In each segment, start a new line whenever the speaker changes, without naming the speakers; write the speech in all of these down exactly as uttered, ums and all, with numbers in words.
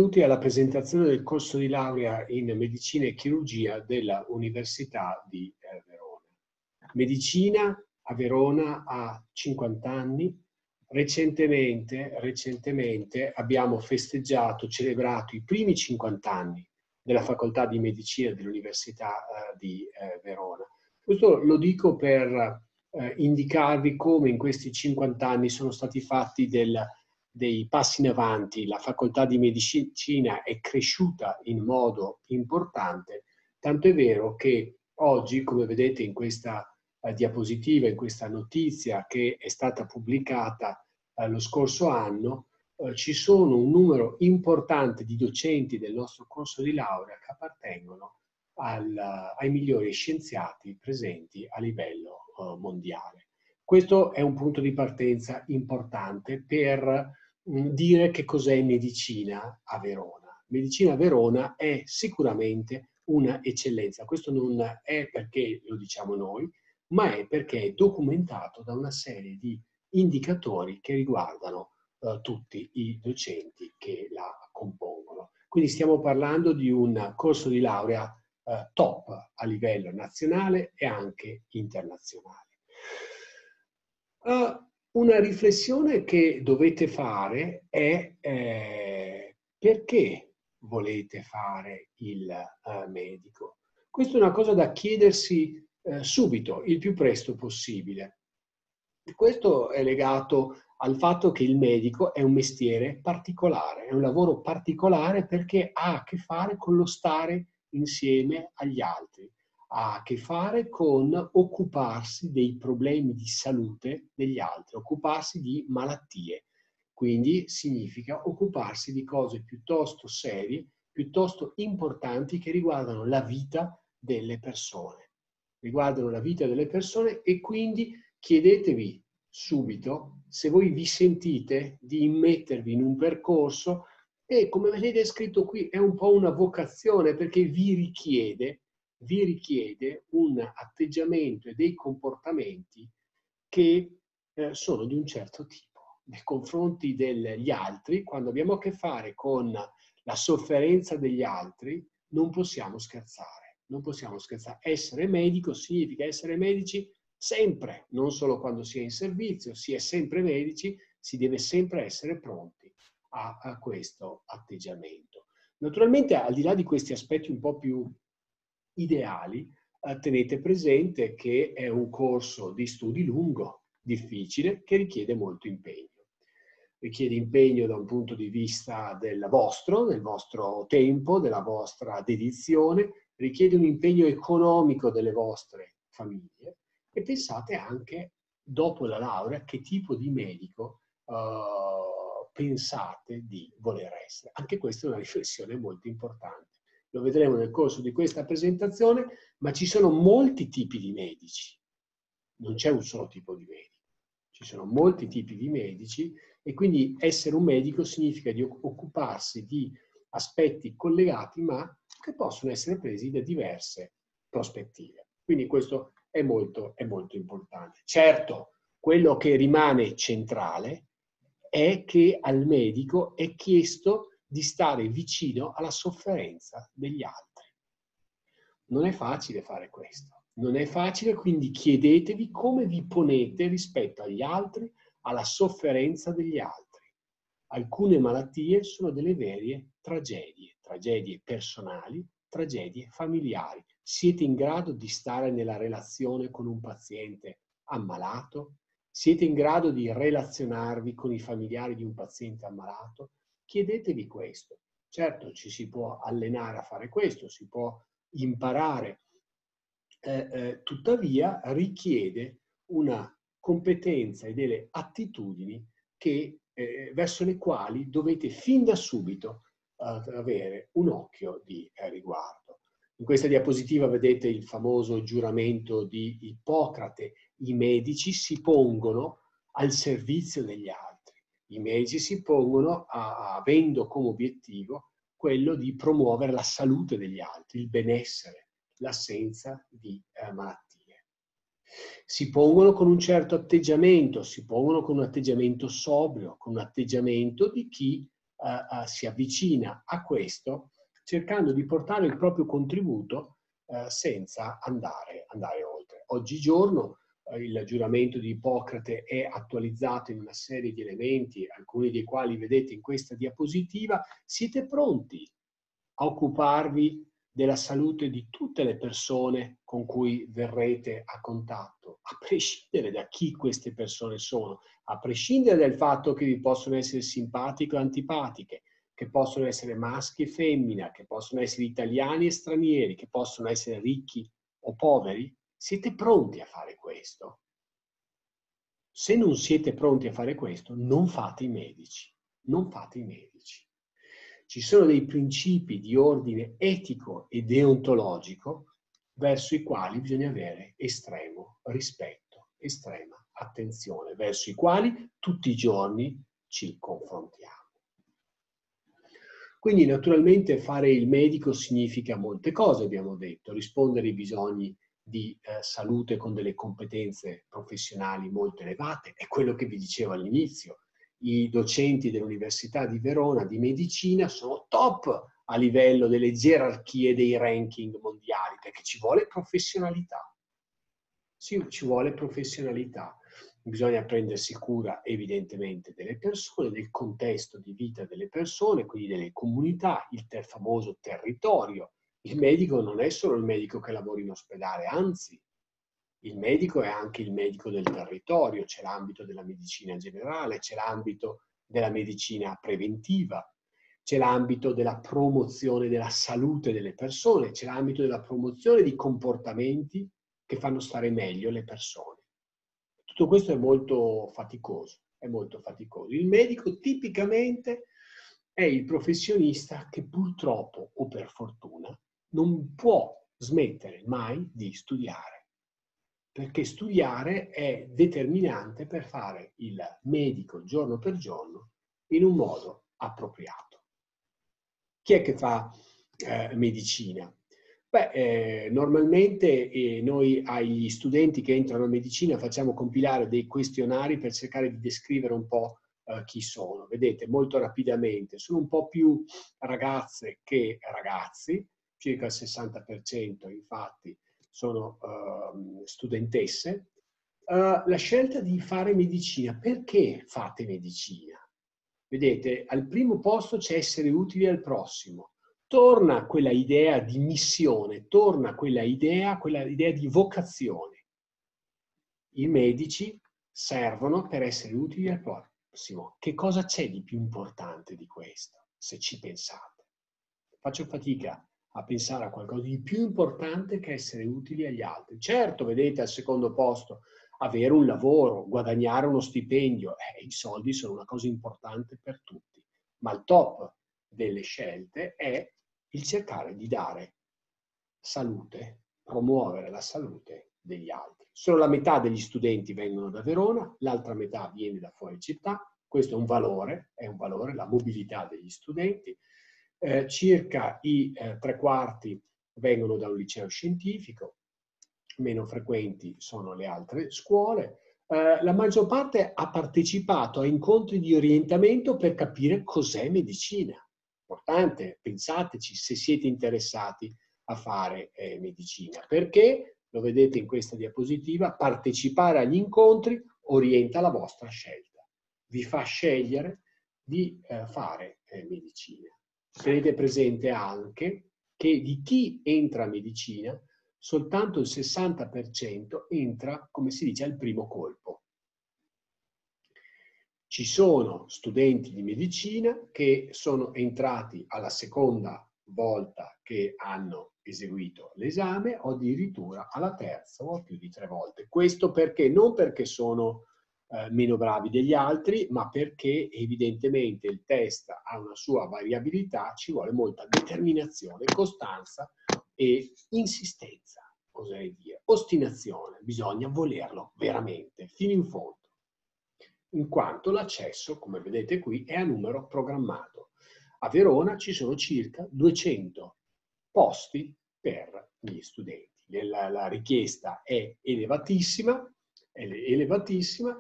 benvenuti alla presentazione del corso di laurea in Medicina e Chirurgia della Università di eh, Verona. Medicina a Verona ha cinquanta anni. Recentemente, recentemente abbiamo festeggiato, celebrato i primi cinquanta anni della Facoltà di Medicina dell'Università eh, di eh, Verona. Questo lo dico per eh, indicarvi come in questi cinquanta anni sono stati fatti del dei passi in avanti, la facoltà di medicina è cresciuta in modo importante, tanto è vero che oggi, come vedete in questa uh, diapositiva, in questa notizia che è stata pubblicata uh, lo scorso anno, uh, ci sono un numero importante di docenti del nostro corso di laurea che appartengono al, uh, ai migliori scienziati presenti a livello uh, mondiale. Questo è un punto di partenza importante per dire che cos'è medicina a Verona. Medicina a Verona è sicuramente una eccellenza. Questo non è perché lo diciamo noi, ma è perché è documentato da una serie di indicatori che riguardano uh, tutti i docenti che la compongono. Quindi stiamo parlando di un corso di laurea uh, top a livello nazionale e anche internazionale. Uh, Una riflessione che dovete fare è eh, perché volete fare il uh, medico? Questa è una cosa da chiedersi eh, subito, il più presto possibile. Questo è legato al fatto che il medico è un mestiere particolare, è un lavoro particolare perché ha a che fare con lo stare insieme agli altri. Ha a che fare con occuparsi dei problemi di salute degli altri, occuparsi di malattie. Quindi significa occuparsi di cose piuttosto serie, piuttosto importanti che riguardano la vita delle persone. Riguardano la vita delle persone e quindi chiedetevi subito se voi vi sentite di immettervi in un percorso e, come vedete scritto qui, è un po' una vocazione perché vi richiede vi richiede un atteggiamento e dei comportamenti che eh, sono di un certo tipo. Nei confronti degli altri, quando abbiamo a che fare con la sofferenza degli altri, non possiamo scherzare. Non possiamo scherzare. Essere medico significa essere medici sempre, non solo quando si è in servizio, si è sempre medici, si deve sempre essere pronti a, a questo atteggiamento. Naturalmente, al di là di questi aspetti un po' più ideali, eh, tenete presente che è un corso di studi lungo, difficile, che richiede molto impegno. Richiede impegno da un punto di vista del vostro, del vostro tempo, della vostra dedizione, richiede un impegno economico delle vostre famiglie e pensate anche, dopo la laurea, che tipo di medico uh, pensate di voler essere. Anche questa è una riflessione molto importante. Lo vedremo nel corso di questa presentazione, ma ci sono molti tipi di medici. Non c'è un solo tipo di medico. Ci sono molti tipi di medici e quindi essere un medico significa di occuparsi di aspetti collegati, ma che possono essere presi da diverse prospettive. Quindi questo è molto, è molto importante. Certo, quello che rimane centrale è che al medico è chiesto di stare vicino alla sofferenza degli altri. Non è facile fare questo. Non è facile, quindi chiedetevi come vi ponete rispetto agli altri, alla sofferenza degli altri. Alcune malattie sono delle vere tragedie, tragedie personali, tragedie familiari. Siete in grado di stare nella relazione con un paziente ammalato? Siete in grado di relazionarvi con i familiari di un paziente ammalato? Chiedetevi questo. Certo, ci si può allenare a fare questo, si può imparare, eh, eh, tuttavia richiede una competenza e delle attitudini che, eh, verso le quali dovete fin da subito eh, avere un occhio di eh, riguardo. In questa diapositiva vedete il famoso giuramento di Ippocrate. I medici si pongono al servizio degli altri. I medici si pongono a, avendo come obiettivo quello di promuovere la salute degli altri, il benessere, l'assenza di eh, malattie. Si pongono con un certo atteggiamento, si pongono con un atteggiamento sobrio, con un atteggiamento di chi uh, uh, si avvicina a questo cercando di portare il proprio contributo uh, senza andare, andare oltre. Oggigiorno uh, il giuramento di Ippocrate è attualizzato in una serie di elementi, alcuni dei quali vedete in questa diapositiva. Siete pronti a occuparvi della salute di tutte le persone con cui verrete a contatto, a prescindere da chi queste persone sono, a prescindere dal fatto che vi possono essere simpatiche o antipatiche, che possono essere maschi e femmina, che possono essere italiani e stranieri, che possono essere ricchi o poveri? Siete pronti a fare questo? Se non siete pronti a fare questo, non fate i medici. Non fate i medici. Ci sono dei principi di ordine etico e deontologico verso i quali bisogna avere estremo rispetto, estrema attenzione, verso i quali tutti i giorni ci confrontiamo. Quindi naturalmente fare il medico significa molte cose, abbiamo detto, rispondere ai bisogni di eh, salute con delle competenze professionali molto elevate, è quello che vi dicevo all'inizio. I docenti dell'Università di Verona di medicina sono top a livello delle gerarchie dei ranking mondiali, perché ci vuole professionalità. Sì, ci vuole professionalità. Bisogna prendersi cura evidentemente delle persone, del contesto di vita delle persone, quindi delle comunità, il ter famoso territorio. Il medico non è solo il medico che lavora in ospedale, anzi, il medico è anche il medico del territorio, c'è l'ambito della medicina generale, c'è l'ambito della medicina preventiva, c'è l'ambito della promozione della salute delle persone, c'è l'ambito della promozione di comportamenti che fanno stare meglio le persone. Tutto questo è molto faticoso, è molto faticoso. Il medico tipicamente è il professionista che purtroppo o per fortuna non può smettere mai di studiare. Perché studiare è determinante per fare il medico giorno per giorno in un modo appropriato. Chi è che fa eh, medicina? Beh, eh, normalmente eh, noi agli studenti che entrano a medicina facciamo compilare dei questionari per cercare di descrivere un po' eh, chi sono. Vedete, molto rapidamente, sono un po' più ragazze che ragazzi, circa il sessanta per cento infatti sono uh, studentesse. Uh, la scelta di fare medicina, perché fate medicina? Vedete, al primo posto c'è essere utili al prossimo. Torna quella idea di missione, torna quella idea, quella idea di vocazione. I medici servono per essere utili al prossimo. Che cosa c'è di più importante di questo, se ci pensate? Faccio fatica a pensare a qualcosa di più importante che essere utili agli altri. Certo, vedete, al secondo posto, avere un lavoro, guadagnare uno stipendio, eh, i soldi sono una cosa importante per tutti, ma il top delle scelte è il cercare di dare salute, promuovere la salute degli altri. Solo la metà degli studenti vengono da Verona, l'altra metà viene da fuori città. Questo è un valore, è un valore, la mobilità degli studenti. Eh, circa i eh, tre quarti vengono da un liceo scientifico, meno frequenti sono le altre scuole. Eh, la maggior parte ha partecipato a incontri di orientamento per capire cos'è medicina. Importante, pensateci se siete interessati a fare eh, medicina, perché, lo vedete in questa diapositiva, partecipare agli incontri orienta la vostra scelta, vi fa scegliere di eh, fare eh, medicina. Tenete presente anche che di chi entra a medicina soltanto il sessanta per cento entra, come si dice, al primo colpo. Ci sono studenti di medicina che sono entrati alla seconda volta che hanno eseguito l'esame o addirittura alla terza o più di tre volte. Questo perché? Non perché sono eh, meno bravi degli altri, ma perché evidentemente il test ha una sua variabilità, ci vuole molta determinazione, costanza e insistenza, oserei dire, ostinazione, bisogna volerlo veramente, fino in fondo, in quanto l'accesso, come vedete qui, è a numero programmato. A Verona ci sono circa duecento posti per gli studenti. La, la richiesta è elevatissima, è elevatissima,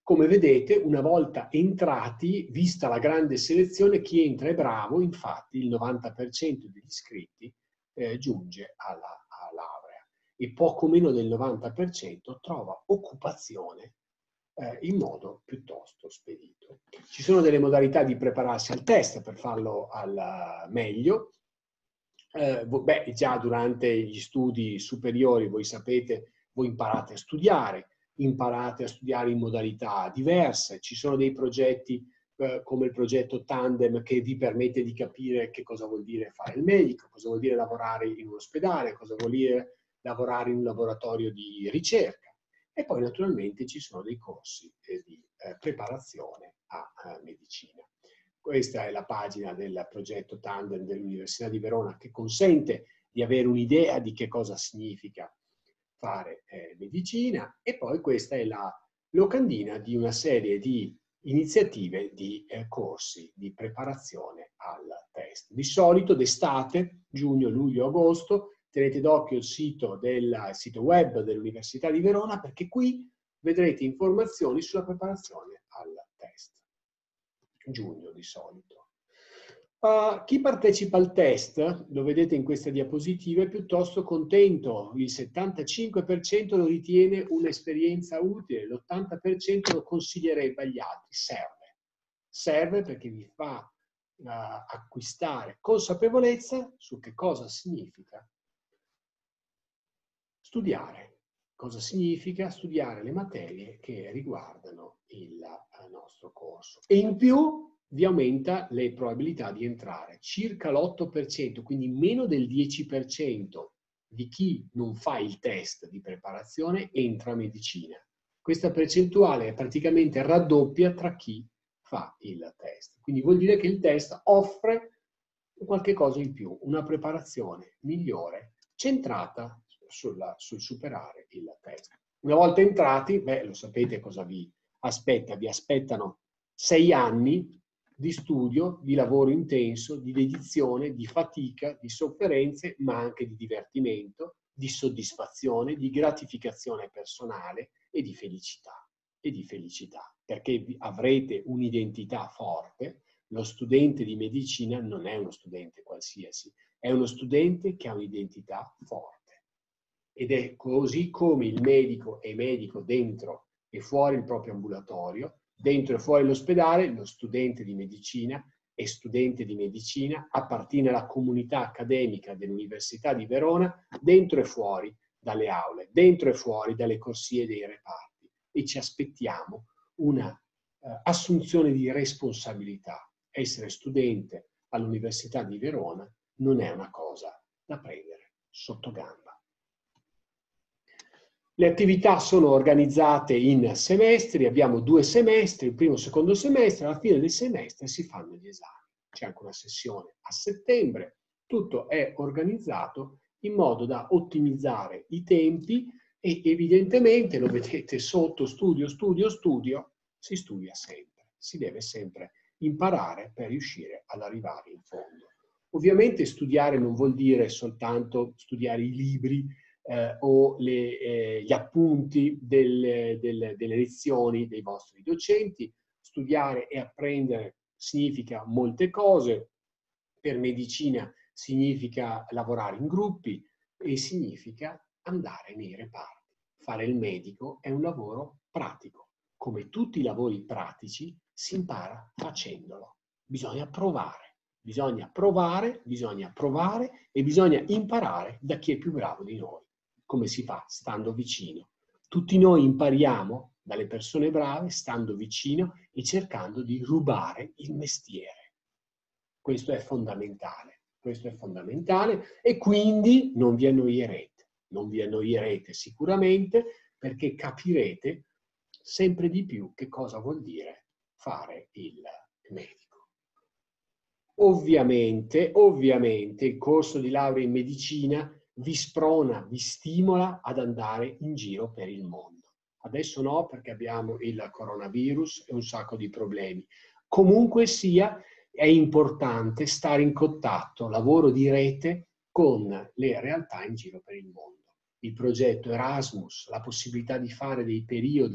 Come vedete, una volta entrati, vista la grande selezione, chi entra è bravo, infatti il novanta per cento degli iscritti eh, giunge alla, alla laurea e poco meno del novanta per cento trova occupazione eh, in modo piuttosto spedito. Ci sono delle modalità di prepararsi al test per farlo al meglio. Eh, beh, già durante gli studi superiori, voi sapete, voi imparate a studiare, imparate a studiare in modalità diverse. Ci sono dei progetti eh, come il progetto Tandem che vi permette di capire che cosa vuol dire fare il medico, cosa vuol dire lavorare in un ospedale, cosa vuol dire lavorare in un laboratorio di ricerca. E poi naturalmente ci sono dei corsi eh, di eh, preparazione a, a medicina. Questa è la pagina del progetto Tandem dell'Università di Verona che consente di avere un'idea di che cosa significa fare eh, medicina, e poi questa è la locandina di una serie di iniziative di eh, corsi di preparazione al test. Di solito d'estate, giugno, luglio, agosto, tenete d'occhio il sito, del, il sito web dell'Università di Verona, perché qui vedrete informazioni sulla preparazione al test. Giugno di solito. Uh, chi partecipa al test, lo vedete in queste diapositive, è piuttosto contento. Il settantacinque per cento lo ritiene un'esperienza utile, l'ottanta per cento lo consiglierebbe agli altri. Serve. Serve perché vi fa uh, acquistare consapevolezza su che cosa significa studiare. Cosa significa studiare le materie che riguardano il uh, nostro corso. E in più vi aumenta le probabilità di entrare. Circa l'otto per cento, quindi meno del dieci per cento di chi non fa il test di preparazione entra a medicina. Questa percentuale è praticamente raddoppia tra chi fa il test. Quindi vuol dire che il test offre qualche cosa in più, una preparazione migliore, centrata sulla, sul superare il test. Una volta entrati, beh, lo sapete cosa vi aspetta, vi aspettano sei anni di studio, di lavoro intenso, di dedizione, di fatica, di sofferenze, ma anche di divertimento, di soddisfazione, di gratificazione personale e di felicità. E di felicità, perché avrete un'identità forte. Lo studente di medicina non è uno studente qualsiasi, è uno studente che ha un'identità forte. Ed è così come il medico è medico dentro e fuori il proprio ambulatorio, dentro e fuori l'ospedale, lo studente di medicina è studente di medicina, appartiene alla comunità accademica dell'Università di Verona, dentro e fuori dalle aule, dentro e fuori dalle corsie dei reparti. E ci aspettiamo una eh, assunzione di responsabilità. Essere studente all'Università di Verona non è una cosa da prendere sotto gamba. Le attività sono organizzate in semestri, abbiamo due semestri, il primo e il secondo semestre, alla fine del semestre si fanno gli esami. C'è anche una sessione a settembre, tutto è organizzato in modo da ottimizzare i tempi e evidentemente, lo vedete sotto, studio, studio, studio, si studia sempre, si deve sempre imparare per riuscire ad arrivare in fondo. Ovviamente studiare non vuol dire soltanto studiare i libri, Eh, o le, eh, gli appunti delle, delle, delle lezioni dei vostri docenti. Studiare e apprendere significa molte cose. Per medicina significa lavorare in gruppi e significa andare nei reparti. Fare il medico è un lavoro pratico. Come tutti i lavori pratici si impara facendolo. Bisogna provare. Bisogna provare, bisogna provare e bisogna imparare da chi è più bravo di noi. Come si fa? Stando vicino. Tutti noi impariamo dalle persone brave, stando vicino e cercando di rubare il mestiere. Questo è fondamentale. Questo è fondamentale e quindi non vi annoierete. Non vi annoierete sicuramente perché capirete sempre di più che cosa vuol dire fare il medico. Ovviamente, ovviamente il corso di laurea in medicina vi sprona, vi stimola ad andare in giro per il mondo. Adesso no, perché abbiamo il coronavirus e un sacco di problemi. Comunque sia, è importante stare in contatto, lavoro di rete con le realtà in giro per il mondo. Il progetto Erasmus, la possibilità di fare dei periodi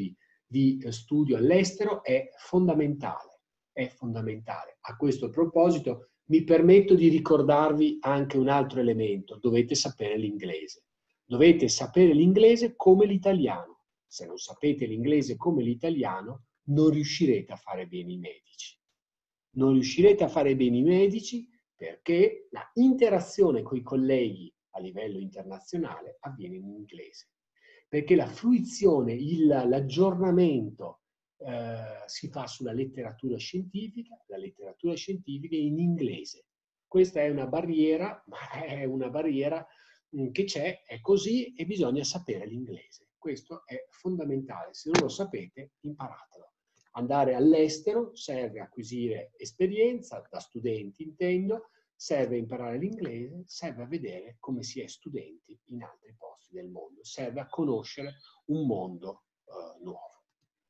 di studio all'estero è fondamentale, è fondamentale. A questo proposito mi permetto di ricordarvi anche un altro elemento: dovete sapere l'inglese. Dovete sapere l'inglese come l'italiano. Se non sapete l'inglese come l'italiano, non riuscirete a fare bene i medici. Non riuscirete a fare bene i medici perché la interazione con i colleghi a livello internazionale avviene in inglese. Perché la fruizione, il, l'aggiornamento eh, si fa sulla letteratura scientifica, la letteratura scientifica è in inglese. Questa è una barriera, ma è una barriera mh, che c'è, è così e bisogna sapere l'inglese. Questo è fondamentale. Se non lo sapete, imparatelo. Andare all'estero serve acquisire esperienza, da studenti intendo, serve imparare l'inglese, serve a vedere come si è studenti in altri posti del mondo, serve a conoscere un mondo uh, nuovo.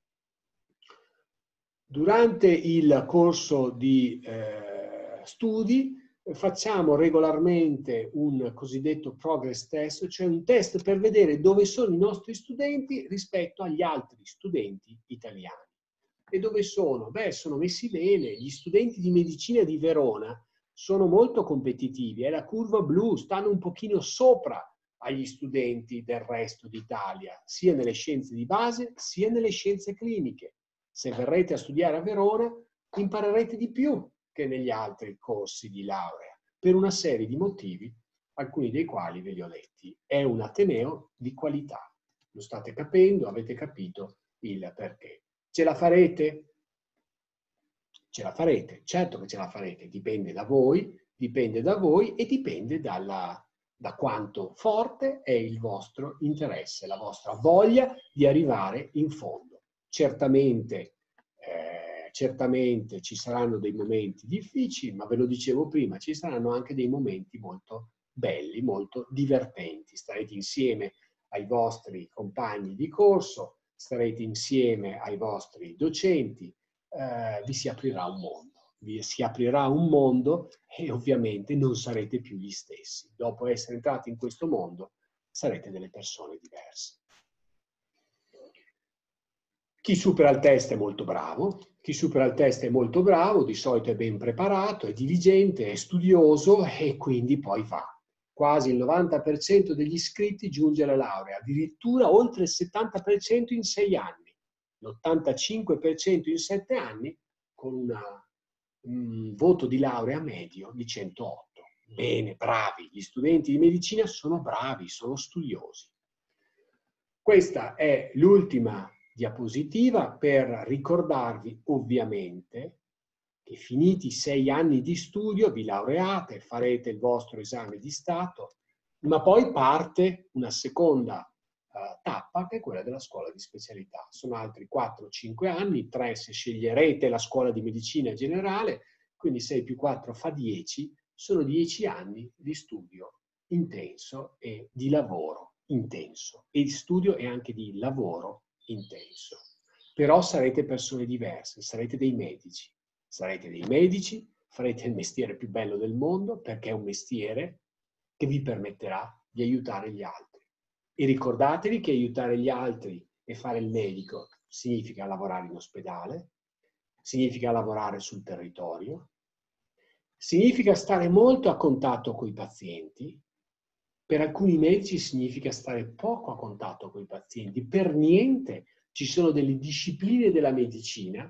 Durante il corso di eh, studi facciamo regolarmente un cosiddetto progress test, cioè un test per vedere dove sono i nostri studenti rispetto agli altri studenti italiani. E dove sono? Beh, sono messi bene. Gli studenti di medicina di Verona sono molto competitivi, è la curva blu, stanno un pochino sopra agli studenti del resto d'Italia, sia nelle scienze di base, sia nelle scienze cliniche. Se verrete a studiare a Verona, imparerete di più che negli altri corsi di laurea, per una serie di motivi, alcuni dei quali ve li ho detti. È un ateneo di qualità. Lo state capendo, avete capito il perché. Ce la farete? Ce la farete, certo che ce la farete, dipende da voi, dipende da voi e dipende dalla, da quanto forte è il vostro interesse, la vostra voglia di arrivare in fondo. Certamente, eh, certamente ci saranno dei momenti difficili, ma ve lo dicevo prima, ci saranno anche dei momenti molto belli, molto divertenti. Starete insieme ai vostri compagni di corso, starete insieme ai vostri docenti, eh, vi si aprirà un mondo. Vi si aprirà un mondo e ovviamente non sarete più gli stessi. Dopo essere entrati in questo mondo, sarete delle persone diverse. Chi supera il test è molto bravo, chi supera il test è molto bravo, di solito è ben preparato, è diligente, è studioso e quindi poi va. Quasi il novanta per cento degli iscritti giunge alla laurea, addirittura oltre il settanta per cento in sei anni, l'ottantacinque per cento in sette anni, con una, un voto di laurea medio di centootto. Bene, bravi, gli studenti di medicina sono bravi, sono studiosi. Questa è l'ultima diapositiva per ricordarvi ovviamente che finiti i sei anni di studio vi laureate, farete il vostro esame di Stato, ma poi parte una seconda uh, tappa che è quella della scuola di specialità. Sono altri quattro cinque anni, tre se sceglierete la scuola di medicina generale, quindi sei più quattro fa dieci, sono dieci anni di studio intenso e di lavoro intenso, e di studio e anche di lavoro intenso. Però sarete persone diverse, sarete dei medici. Sarete dei medici, farete il mestiere più bello del mondo perché è un mestiere che vi permetterà di aiutare gli altri. E ricordatevi che aiutare gli altri e fare il medico significa lavorare in ospedale, significa lavorare sul territorio, significa stare molto a contatto con i pazienti. Per alcuni medici significa stare poco a contatto con i pazienti. Per niente ci sono delle discipline della medicina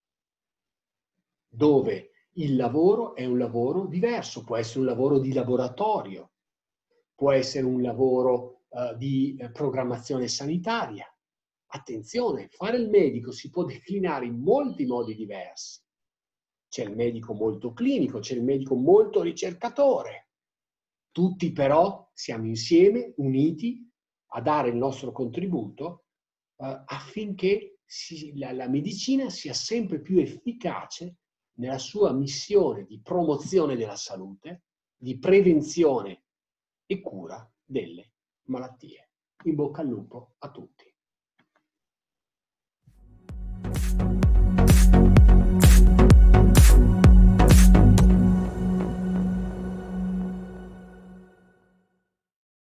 dove il lavoro è un lavoro diverso, può essere un lavoro di laboratorio, può essere un lavoro uh, di eh, programmazione sanitaria. Attenzione, fare il medico si può declinare in molti modi diversi. C'è il medico molto clinico, c'è il medico molto ricercatore. Tutti però siamo insieme, uniti, a dare il nostro contributo uh, affinché si, la, la medicina sia sempre più efficace nella sua missione di promozione della salute, di prevenzione e cura delle malattie. In bocca al lupo a tutti.